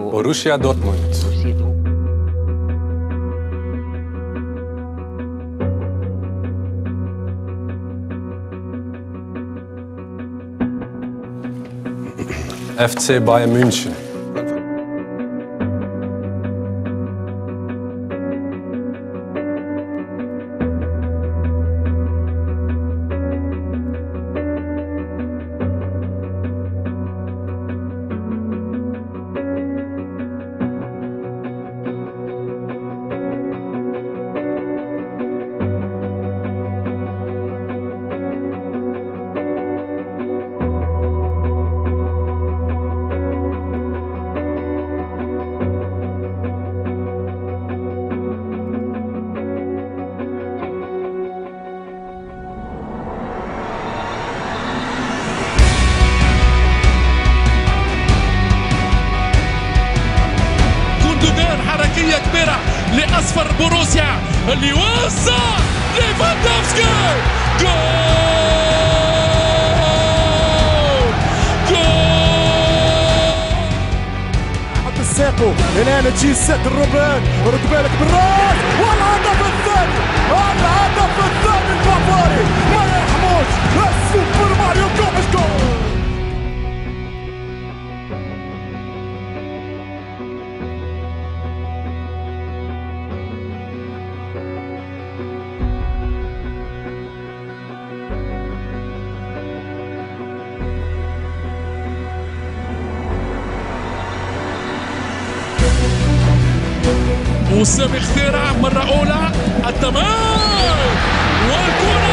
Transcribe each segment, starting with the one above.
بوروسيا دورتموند. FC Bayern München. حركية كبيرة لأصفر بوروسيا اللي وصل ليفاندوفسكي. جول جول حط الساقو الآن تجي الستر روبان، رد بالك بالراس والهدف الثاني، الهدف الثاني البافاري ما يرحموش السوبر ماريو كوبش جول. وسام اختراع مرة أولى التمام والكرة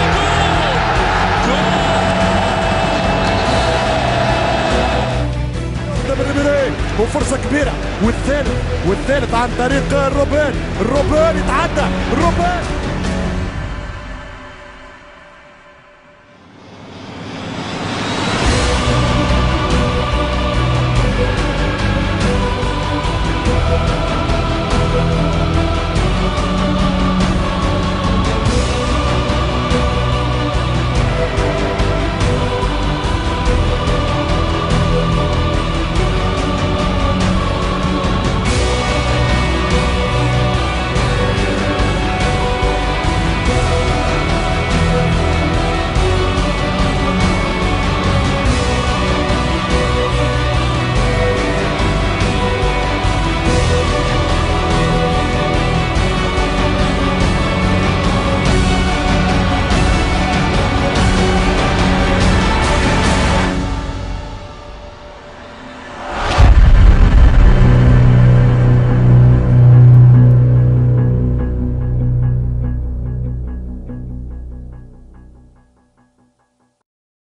جول. وفرصة كبيرة والثالث عن طريق روبان يتعدى روبان.